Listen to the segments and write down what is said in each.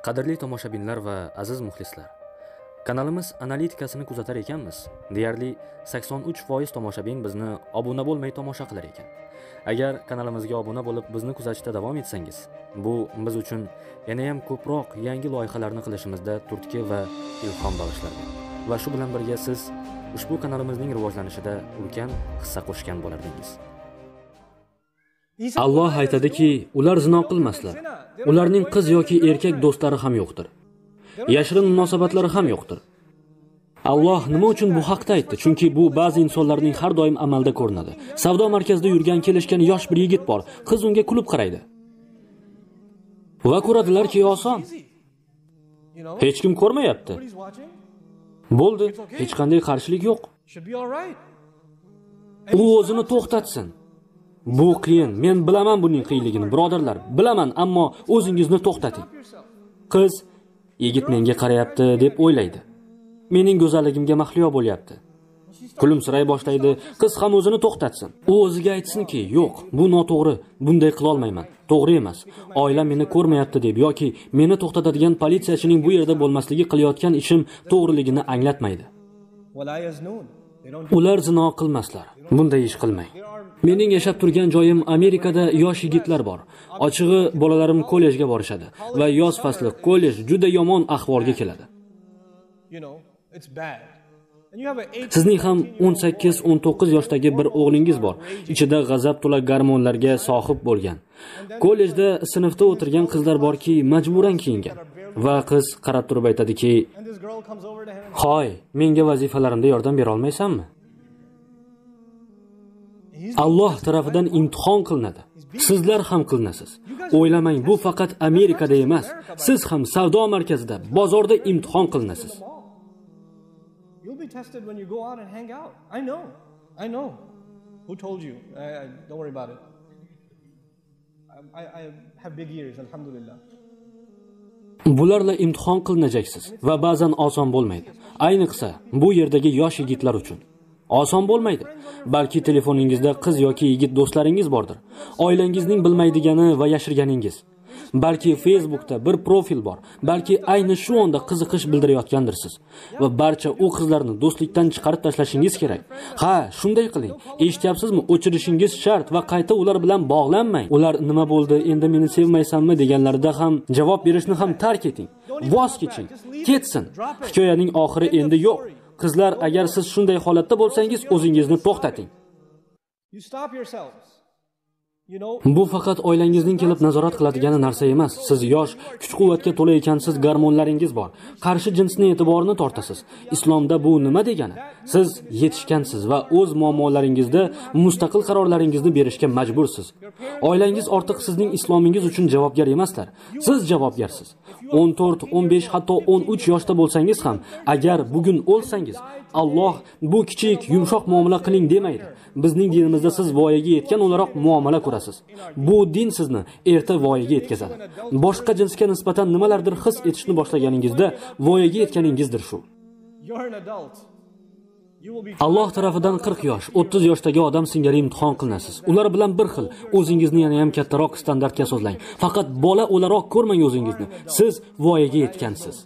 Qadrli tomoshabinlar va aziz muxlislar, kanalimiz analitikasini kuzatar ekanmiz. Deyarli 83% tomoshabin bizni obuna bo'lmay tomosha qilar ekan. Agar kanalimizga obuna bo'lib bizni kuzatishda davom etsangiz, bu biz uchun yana ham ko'proq yangi loyihalarni qilishimizda turtki va ilhom bag'ishlardi. Va shu bilan birga siz ushbu kanalimizning rivojlanishida ulkan hissa qo'shgan bo'lardingiz. Alloh aytadiki, ular zino qilmaslar. Ularning qiz yoki erkak do'stlari ham yo'qdir. Yashirin munosabatlari ham yo'qdir. Alloh nima uchun bu haqda aytdi? Chunki bu ba'zi insonlarning har doim amalda ko'rinadi. Savdo markazida yurgan kelishgan yosh bir yigit bor. Qiz unga kulib qaraydi. Va ko'radilarki, oson. Hech kim ko'rmayapti. Bo'ldi, hech qanday qarshilik yo'q. U o'zini to'xtatsin. Bu qiyin. Men bilaman buning qiyinligini, birodarlar. Bilaman, ammo o'zingizni to'xtating. Qiz, yigit menga qarayapti deb o'ylaydi. Mening go'zalligimga mahliyo bo'lyapti. Kulimsiray boshlaydi. Qiz ham o'zini to'xtatsin. U o'ziga aytsinki, yo'q, bu noto'g'ri. Bunday qila olmayman. To'g'ri emas. Oilam meni ko'rmayapti deb yoki meni to'xtatadigan politsiyachining bu yerda bo'lmasligi qilayotgan ishim to'g'riligini anglatmaydi. Ular zino qilmaslar. Bunday ish qilmang. Mening yashab turgan joyim Amerikada yosh yigitlar bor. Ochig'i bolalarim kollejga borishadi va yoz fasli kollej juda yomon ahvolga keladi. Sizning ham 18-19 yoshdagi bir o'g'lingiz bor. Ichida g'azab to'la gormonlarga sohib bo'lgan. Kollejda sinfda o'tirgan qizlar borki, majburan kiyingan. Va qiz qarab turib aytadiki, "Hoy, menga vazifalarimda yordam bera olmaysanmi?" Alloh tarafidan imtihon qilinadi. Sizlar ham qilinasiz. O'ylamang, bu faqat Amerikada emas. Siz ham savdo markazida, bozorda imtihon qilinasiz. You'll be tested when you go out and hang out. I know. Who told you? Don't worry about it. I have big ears, alhamdulillah. Bularla imtihon qilinajaksiz va ba'zan oson bo'lmaydi. Ayniqsa bu yerdagi yosh yigitlar uchun. Oson bo'lmaydi. Balki telefoningizda qiz yoki yigit do'stlaringiz bordir. Oilangizning bilmaydigani va yashirganingiz. Balki Facebookda bir profil bor. Balki ayni shu onda qiziqish bildirayotgandirsiz va barcha u qizlarni do'stlikdan chiqarib tashlashingiz kerak. Ha, shunday qiling. Eshityapsizmi? O'chirishingiz shart va qayta ular bilan bog'lanmang. Ular nima bo'ldi? Endi meni sevmaysanmi deganlarida ham javob berishni ham tark eting. Voz keching. Ketsin. Hikoyaning oxiri endi yo'q. Qizlar, agar siz shunday holatda bo'lsangiz, o'zingizni to'xtating. Bu faqat oilangizning kelib nazorat qiladigani narsa emas. Siz yosh, kuch-quvvatga to'la ekansiz, gormonlaringiz bor. Qarshi jinsning e'tiborini tortasiz. Islomda bu nima degani? Siz yetishgansiz va o'z muammolaringizda mustaqil qarorlaringizni berishga majbursiz. Oilangiz ortiq sizning islomingiz uchun javobgar emaslar. Siz javobgarsiz. 14, 15, hatto 13 yoshda bo'lsangiz ham, agar bugun o'lsangiz, Alloh bu kichik, yumshoq muomala qiling demaydi. Bizning dinimizda siz voyaga yetgan o'laroq muomala ko'rasiz. Bu din sizni erta voyaga yetkazadi. Boshqa jinsga nisbatan nimalardir his etishni boshlaganingizda voyaga yetganingizdir shu. Alloh tarafidan 40 yosh, 30 yoshdagi odam singari imtihon qilinasiz. Ular bilan bir xil. O'zingizni yana ham kattaroq standartga sozlang. Faqat bola o'laroq ko'rmang o'zingizni. Siz voyaga yetgansiz.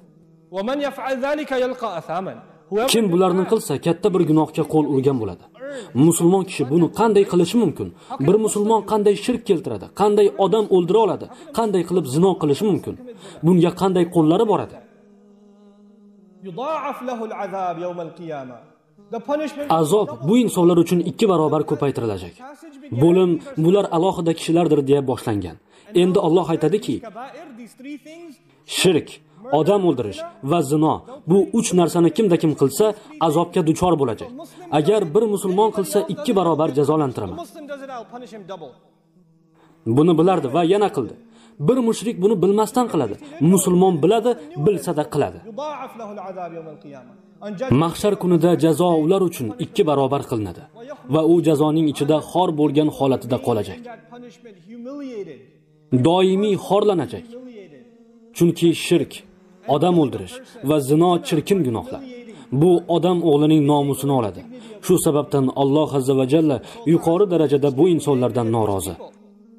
Kim bularni qilsa, katta bir gunohga qo'l urgan bo'ladi. Musulmon kishi buni qanday qilishi mumkin? Bir musulmon qanday shirk keltiradi? Qanday odam o'ldira oladi? Qanday qilib zino qilishi mumkin? Bunga qanday qo'llari boradi? Azob bu insonlar uchun 2 barobar ko'paytirilajak. Bo'lim bular alohida kishilardir deya boshlangan. Endi Alloh aytadiki, shirk, odam o'ldirish va zino bu 3 narsani kimda kim qilsa azobga duchor bo'lajak. Agar bir musulmon qilsa 2 barobar jazolantiraman. Buni bilardi va yana qildi. Bir mushrik buni bilmasdan qiladi. Musulmon biladi, bilsa-da qiladi. Mahshar kunida jazo ular uchun 2 barobar qilinadi va u jazoning ichida xor bo'lgan holatida qolajak. Doimiy xorlanajak. Chunki shirk, odam o'ldirish va zino chirkin gunohlar. Bu odam o'g'lining nomusini oladi. Shu sababdan Alloh azza va jalla yuqori darajada bu insonlardan norozi.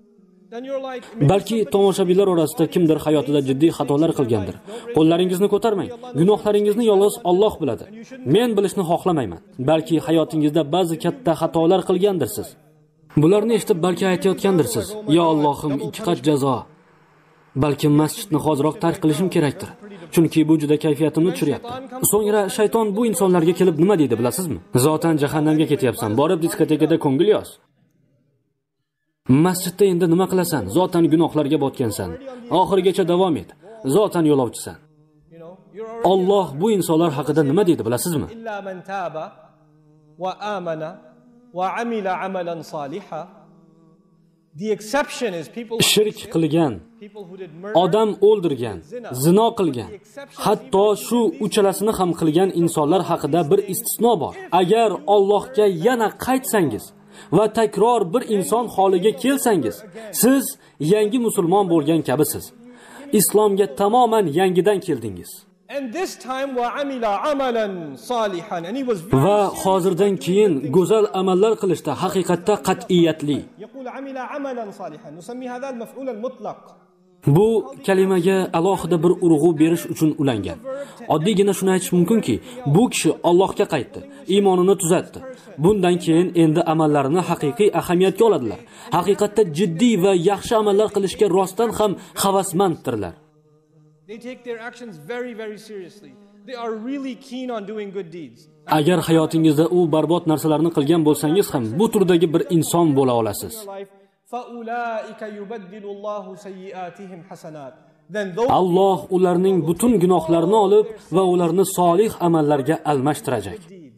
then you're like, Balki tomoshabinlar orasida kimdir hayotida jiddiy xatolar qilgandir. Qo'llaringizni ko'tarmang. Gunohlaringizni yolg'iz Alloh biladi. Men bilishni xohlamayman. Balki hayotingizda ba'zi katta xatolar qilgandirsiz. Bularni eshitib balki aytayotgandirsiz: "Ya Allohim, 2 qat jazo. Balki masjidni hoziroq tark qilishim kerakdir. Chunki bu juda kayfiyatimni tushiryapti." So'ngra shayton bu insonlarga kelib nima deydi bilasizmi? Zotan jahannamga ketyapsan, borib diskotekada ko'ngil yoz. Masjidda endi nima qilasan? Zotan gunohlarga botgansan. Oxirigacha davom et. Zotan yo'lovchisan. Alloh bu insonlar haqida nima deydi bilasizmi? illa man taba wa amana wa amila amalan salihan. The exception is people Shirk qilgan, odam o'ldirgan, zino qilgan, hatto shu uchalasini ham qilgan insonlar haqida bir istisno bor. Agar Allohga yana qaytsangiz va takror bir inson holiga kelsangiz, siz yangi musulmon bo'lgan kabisiz. Islomga tamoman yangidan keldingiz. and this time wa amila amalan salihan, and he was Va hozirdan keyin go'zal amallar qilishda haqiqatda qat'iyatli. يقول عمل عملا صالحا نسمي هذا المفعول المطلق. Bu kalimaga alohida bir urg'u berish uchun ulangan. Oddiygina shuni aytish mumkinki, bu kishi Allohga qaytdi, iymonini tuzatdi. Bundan keyin endi amallarini haqiqiy ahamiyatga oladilar. Haqiqatda jiddiy va yaxshi amallar qilishga rostdan ham havasmanddirlar. They take their actions very, very seriously. They are really keen on doing good deeds. Agar hayotingizda u barbod narsalarni qilgan bo'lsangiz ham bu turdagi bir inson bo'la olasiz. فَأُولَٰئِكَ يُبَدِّلُ اللَّهُ سَيِّئَاتِهِمْ حَسَنَاتٍ. Then those Alloh ularning butun gunohlarini olib va ularni solih amallarga almashtirajak.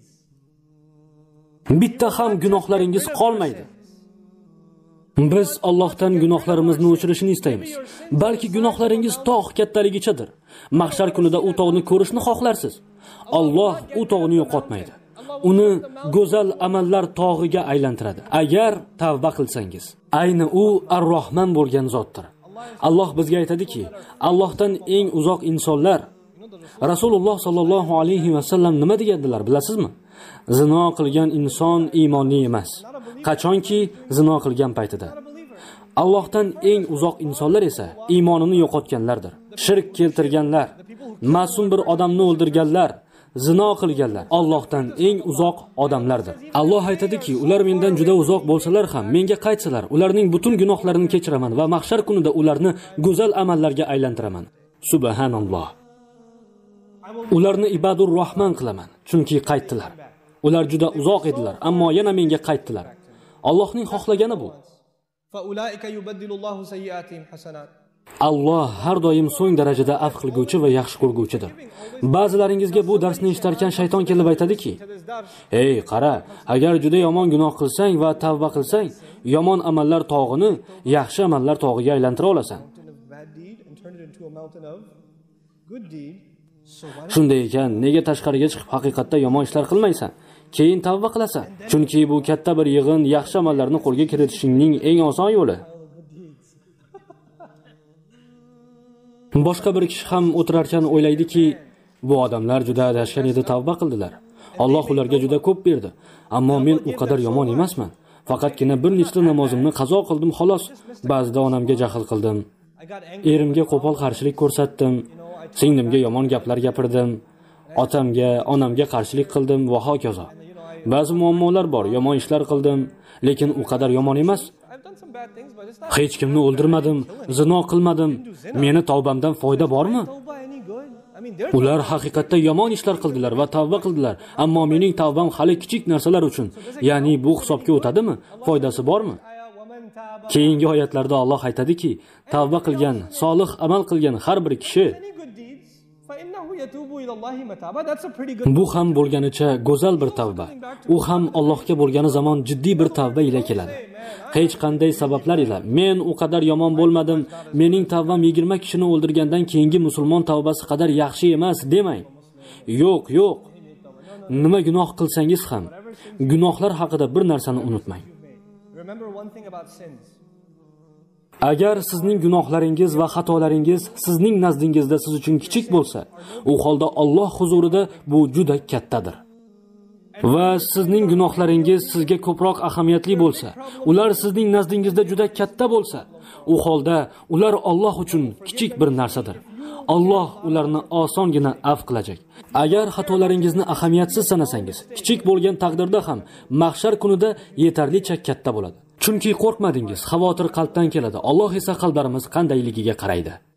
Bitta ham gunohlaringiz qolmaydi. Biz Allohdan gunohlarimizni o'chirishini istaymiz. Balki gunohlaringiz tog' kattaligichadir. Mahshar kunida u tog'ni ko'rishni xohlarsiz. Alloh u tog'ni yo'qotmaydi. Uni go'zal amallar tog'iga aylantiradi. Agar tavba qilsangiz. Ayni u Ar-Rahman bo'lgan zotdir. Alloh bizga aytadiki, Allohdan eng uzoq insonlar Rasululloh sallallohu alayhi va sallam nima degandilar bilasizmi? Zino qilgan inson iymonli emas. Qachonki zino qilgan paytida. Allohdan eng uzoq insonlar esa iymonini yo'qotganlardir. Shirk keltirganlar, ma'sum bir odamni o'ldirganlar, zino qilganlar Allohdan eng uzoq odamlardir. Alloh aytadiki, ular mendan juda uzoq bo'lsalar ham menga qaytsalar, ularning butun gunohlarini kechiraman va mahshar kunida ularni go'zal amallarga aylantiraman. Subhanalloh. Ularni ibadur Rahman qilaman, chunki qaytdilar. Ular juda uzoq edilar, ammo yana menga qaytdilar. Allohning xohlagani bu. فَأُولَٰئِكَ يُبَدِّلُ اللَّهُ سَيِّئَاتِهِمْ حَسَنَاتٍ. Alloh har doim so'ng darajada afv qilguvchi va yaxshi ko'rguvchidir. Ba'zilaringizga bu darsni eshitarkan shayton kelib aytadiki: "Ey, qara, agar juda yomon gunoh qilsang va tavba qilsang, yomon amallar tog'ini yaxshi amallar tog'iga aylantira olasan." Shunday ekan, nega tashqariga chiqib haqiqatda yomon ishlar qilmaysan? Keyin tavba qilasan. Chunki bu katta bir yig'in yaxshi amallarni qo'lga kiritishning eng oson yo'li. Boshqa bir kishi ham o'tirarkan o'ylaydiki, bu odamlar juda adashgan edi, tavba qildilar. Alloh ularga juda ko'p berdi, ammo men u qadar yomon emasman. Faqatgina bir nechta namozimni qazo qildim xolos. Ba'zida onamga jahl qildim. Erimga qo'pol qarshilik ko'rsatdim. Singlimga yomon gaplar gapirdim. Otamga, onamga qarshilik qildim va hokazo. Ba'zi muammolar bor, yomon ishlar qildim, lekin u qadar yomon emas. Hech kimni o'ldirmadim, zino qilmadim. Meni tavbamdan foyda bormi? Ular haqiqatda yomon ishlar qildilar va tavba qildilar, ammo mening tavbam hali kichik narsalar uchun, ya'ni bu hisobga o'tadimi? Foydasi bormi? Keyingi oyatlarda Alloh aytadiki, tavba qilgan, solih amal qilgan har bir kishi bu ham bo'lganicha go'zal bir tavba. U ham Allohga bo'lgani zamon jiddiy bir tavba ila keladi. Hech qanday sabablar ila men u qadar yomon bo'lmadim, mening tavbam 20 kishini o'ldirgandan keyingi musulmon tavbasi qadar yaxshi emas demang. Yo'q, yo'q. Nima gunoh qilsangiz ham, gunohlar haqida bir narsani unutmang. Agar sizning gunohlaringiz va xatolaringiz sizning nazdingizda siz uchun kichik bo'lsa, u holda Alloh huzurida bu juda kattadir. Va sizning gunohlaringiz sizga ko'proq ahamiyatli bo'lsa, ular sizning nazdingizda juda katta bo'lsa, u holda ular Alloh uchun kichik bir narsadir. Alloh ularni osongina afv qilajak. Agar xatolaringizni ahamiyatsiz sanasangiz, kichik bo'lgan taqdirda ham mahshar kunida yetarlicha katta bo'ladi. Chunki qo'rqmadingiz, xavotir qalbdan keladi. Alloh esa qalblarimiz qandayligiga qaraydi.